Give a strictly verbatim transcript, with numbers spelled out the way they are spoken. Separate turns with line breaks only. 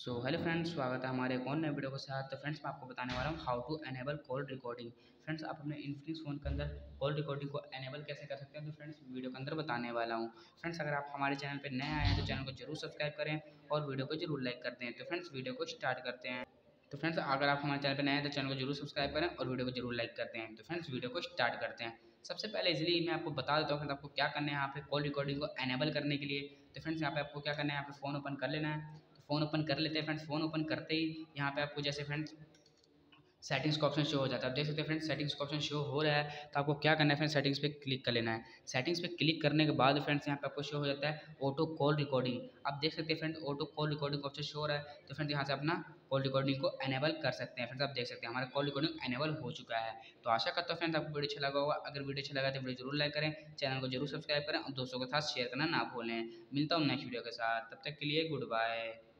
So hello friends, स्वागत है हमारे एक और नए वीडियो के साथ। तो फ्रेंड्स मैं आपको बताने वाला हूँ how to enable call recording. Friends आप अपने इन्फिनिक्स फ़ोन के अंदर कॉल रिकॉर्डिंग को एनेबल कैसे कर सकते हैं, तो फ्रेंड्स वीडियो के अंदर बताने वाला हूँ। फ्रेंड्स अगर आप हमारे चैनल पर नए आए हैं तो चैनल को जरूर सब्सक्राइब करें और वीडियो को जरूर लाइक करते हैं। तो फ्रेंड्स वीडियो को स्टार्ट करते हैं। तो फ्रेंड्स अगर आप हमारे चैनल पर नए हैं तो चैनल को जरूर सब्सक्राइब करें और वीडियो को जरूर लाइक करते हैं। तो फ्रेंड्स वीडियो को स्टार्ट करते हैं। सबसे पहले इजीली मैं आपको बता देता हूँ फ्रेंड्स आपको क्या करना है यहाँ पे कॉल रिकॉर्डिंग को एनेबल करने के लिए। तो फ्रेंड्स यहाँ पे आपको क्या करना है, यहाँ पे फ़ोन ओपन कर लेना है। तो फ़ोन ओपन कर लेते हैं फ्रेंड्स। फ़ोन ओपन करते ही यहाँ पे आपको जैसे फ्रेंड्स सेटिंग्स का ऑप्शन शो हो जाता है। आप देख सकते हैं फ्रेंड्स सेटिंग्स का ऑप्शन शो हो रहा है। तो आपको क्या करना है फ्रेंड्स, सेटिंग्स पे क्लिक कर लेना है। सेटिंग्स पे क्लिक करने के बाद फ्रेंड्स यहाँ पे आपको शो हो जाता है ऑटो कॉल रिकॉर्डिंग। आप देख सकते हैं फ्रेंड्स ऑटो कॉल रिकॉर्डिंग का ऑप्शन शो हो रहा है। तो फ्रेंड्स यहाँ से अपना कॉल रिकॉर्डिंग को एनेबल कर सकते हैं। फ्रेंड्स आप देख सकते हैं हमारा कॉल रिकॉर्डिंग एनेबल हो चुका है। तो आशा करता हूँ फ्रेंड्स आपको वीडियो अच्छा लगा होगा। अगर वीडियो अच्छा लगा तो वीडियो जरूर लाइक करें, चैनल को जरूर सब्सक्राइब करें और दोस्तों के साथ शेयर करना ना भूलें। मिलता हूँ नेक्स्ट वीडियो के साथ, तब तक के लिए गुड बाय।